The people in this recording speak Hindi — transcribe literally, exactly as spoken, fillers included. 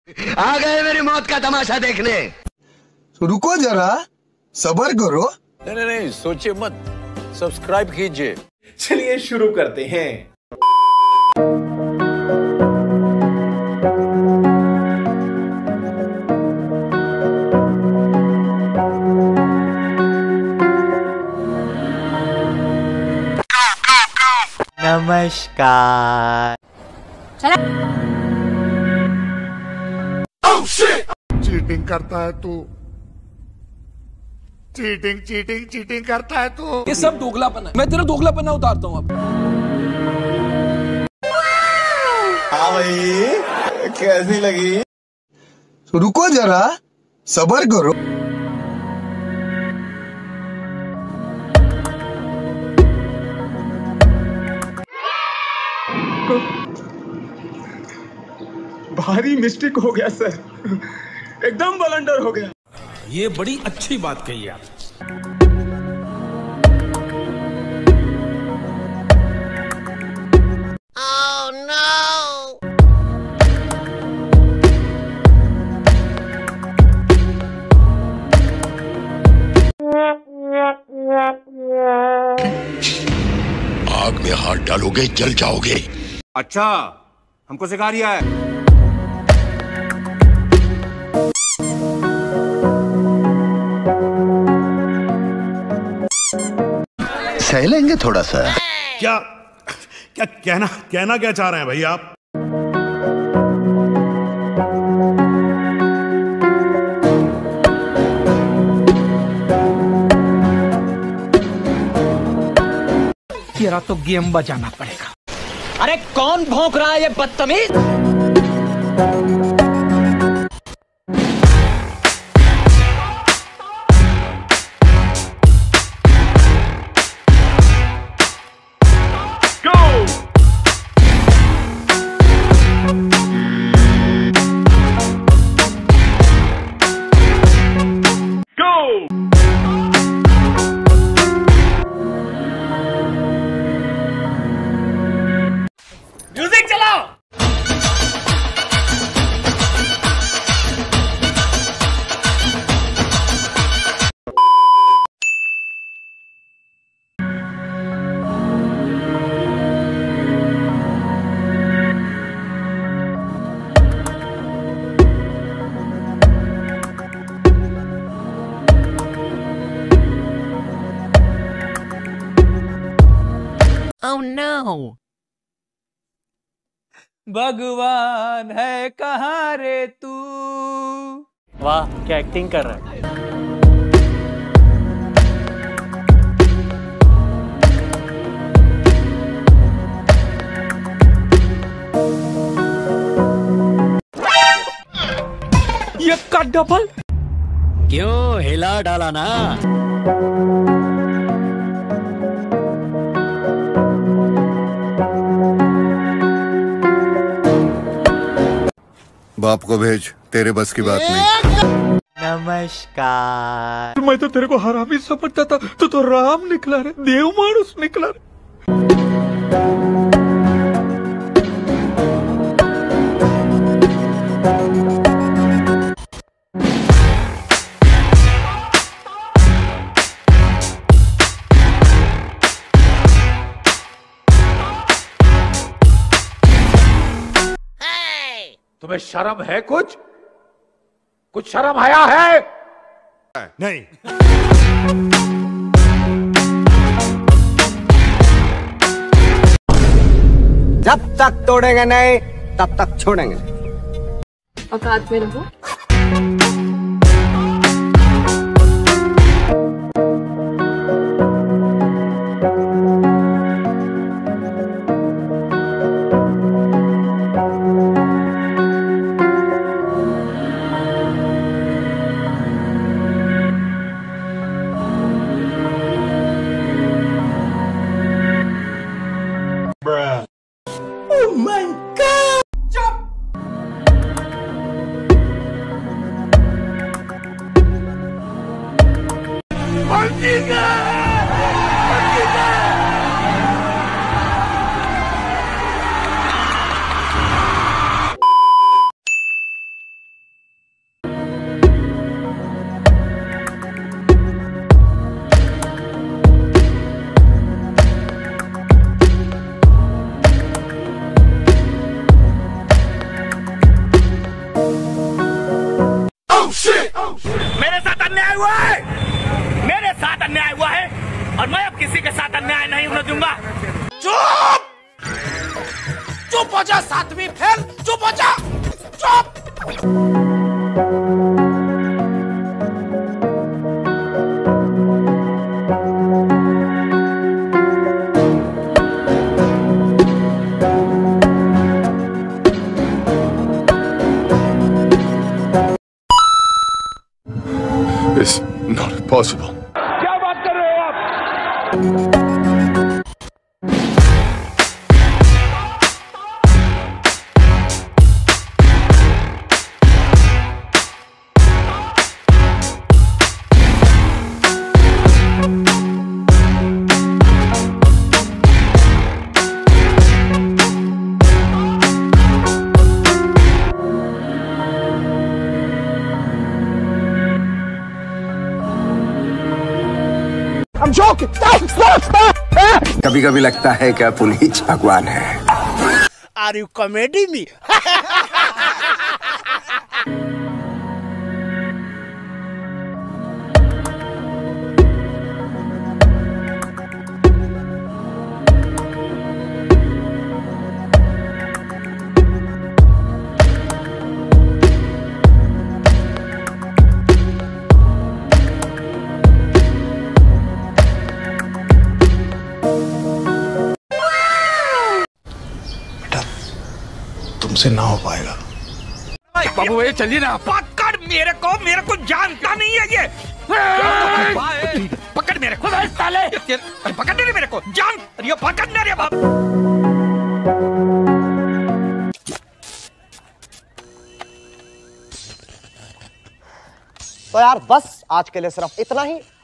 आ गए मेरी मौत का तमाशा देखने। रुको जरा, सब्र करो। नहीं नहीं नहीं सोचिए मत, सब्सक्राइब कीजिए। चलिए शुरू करते हैं। नमस्कार। चला। oh, चीटिंग करता है तू, चीटिंग चीटिंग चीटिंग करता है तू। ये सब दोगलापन है। मैं तेरा दोगलापना उतारता हूँ अब। हाँ भाई, कैसी लगी? रुको जरा, सब्र करो। भारी मिस्टेक हो गया सर, एकदम ब्लंडर हो गया। ये बड़ी अच्छी बात कही आप। Oh, no! आग में हाथ डालोगे जल जाओगे। अच्छा, हमको सिखा रिया है। सह लेंगे थोड़ा सा। क्या क्या कहना कहना क्या चाह रहे हैं भाई आप? तेरा तो गेम बजाना पड़ेगा। अरे कौन भौंक रहा है ये बदतमीज? म्यूजिक चलाओ। Oh no! भगवान है कहाँ रे तू। वाह, क्या एक्टिंग कर रहा है। ये का डबल क्यों हिला डाला ना? बाप को भेज, तेरे बस की बात नहीं। नमस्कार। मैं तो तेरे को हरामी समझता था, तो तो राम निकला रे, देव मानुस निकला रे। तुम्हें शर्म है? कुछ कुछ शर्म आया है? नहीं। जब तक तोड़ेंगे नहीं तब तक छोड़ेंगे। औकात में रहो। Oh my God! मेरे साथ अन्याय हुआ है, मेरे साथ अन्याय हुआ है और मैं अब किसी के साथ अन्याय नहीं होने दूंगा। चुप चुप हो जा सातवीं फेल, चुप हो जा, चुप। It's not possible. क्या बात कर रहे हो आप? कभी कभी लगता है कि पुनीत भगवान है। Are you comedy me? तुमसे ना हो पाएगा। बाबू भैया चलिए ना। पकड़ मेरे को, मेरे को जानता नहीं है ये। पकड़ मेरे को साले, पकड़ नहीं मेरे को, जान ये पकड़ने रे बाप। तो यार बस आज के लिए सिर्फ इतना ही।